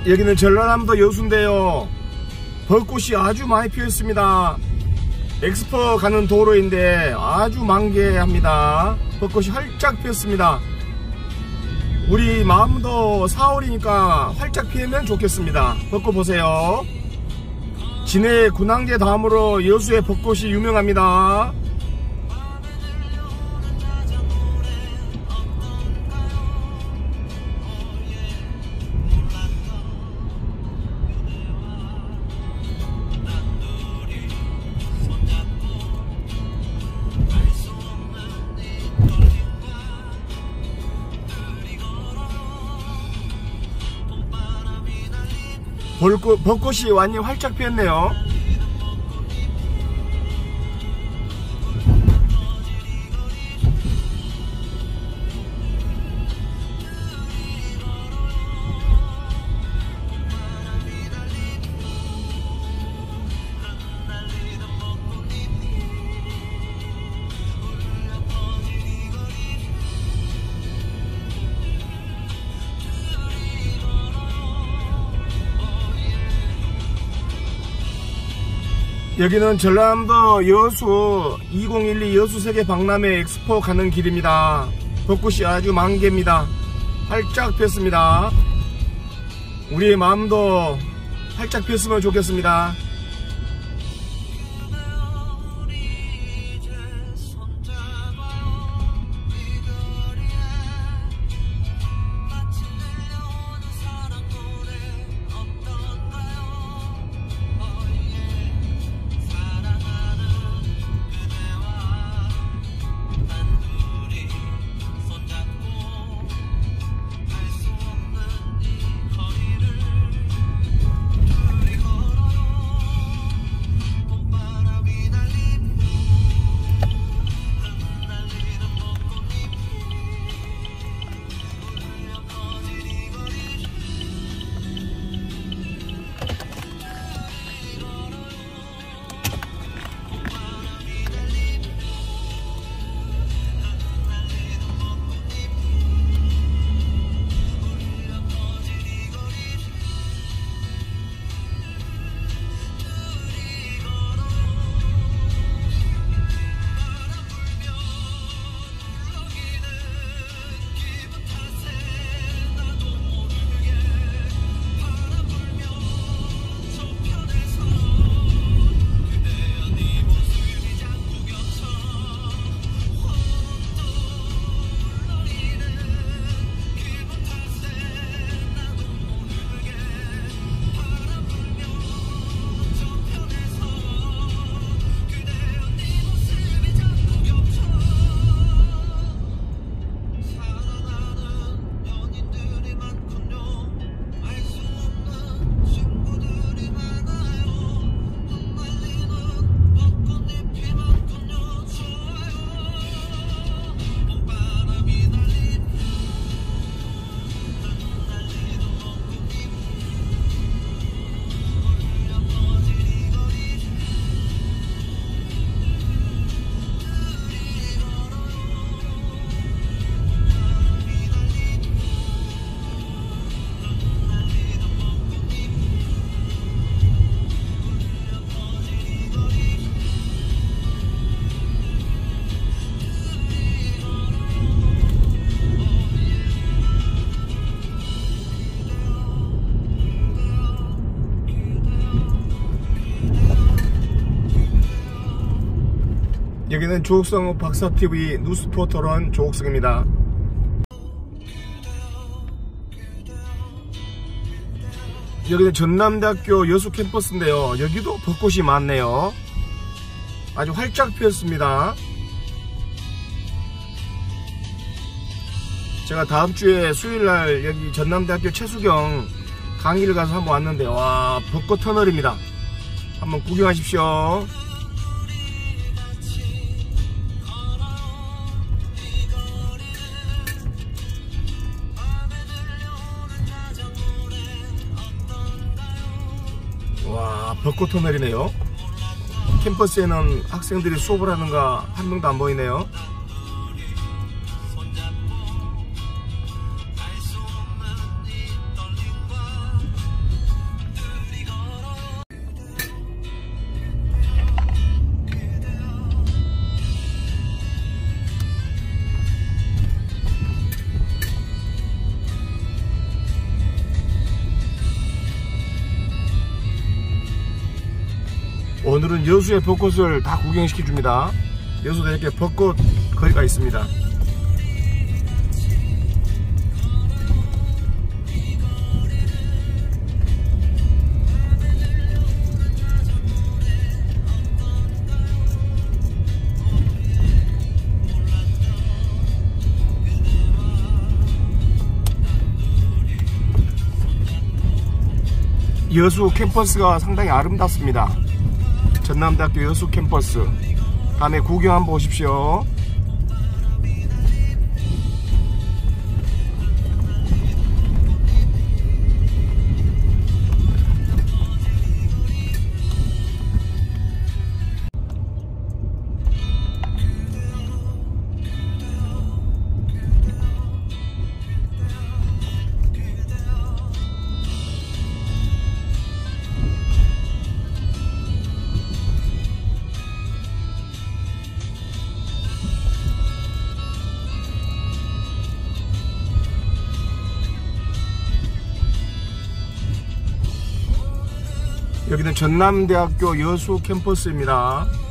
여기는 전라남도 여수인데요. 벚꽃이 아주 많이 피었습니다. 엑스포 가는 도로인데 아주 만개합니다. 벚꽃이 활짝 피었습니다. 우리 마음도 4월이니까 활짝 피우면 좋겠습니다. 벚꽃 보세요. 진해 군항제 다음으로 여수의 벚꽃이 유명합니다. 벚꽃이 완전히 활짝 피었네요. 여기는 전라남도 여수 2012 여수세계 박람회 엑스포 가는 길입니다. 벚꽃이 아주 만개입니다. 활짝 피었습니다. 우리의 마음도 활짝 피었으면 좋겠습니다. 여기는 조옥성 박사TV 뉴스포터런 조옥성입니다. 여기는 전남대학교 여수 캠퍼스인데요. 여기도 벚꽃이 많네요. 아주 활짝 피었습니다. 제가 다음주에 수요일날 여기 전남대학교 최수경 강의를 가서 한번 왔는데 와, 벚꽃 터널입니다. 한번 구경하십시오. 와, 벚꽃 터널이네요. 캠퍼스에는 학생들이 수업을 하는가 한 명도 안 보이네요. 오늘은 여수의 벚꽃을 다 구경시켜 줍니다. 여수도 이렇게 벚꽃 거리가 있습니다. 여수 캠퍼스가 상당히 아름답습니다. 전남대학교 여수 캠퍼스. 다음에 구경 한번 오십시오. 여기는 전남대학교 여수 캠퍼스입니다.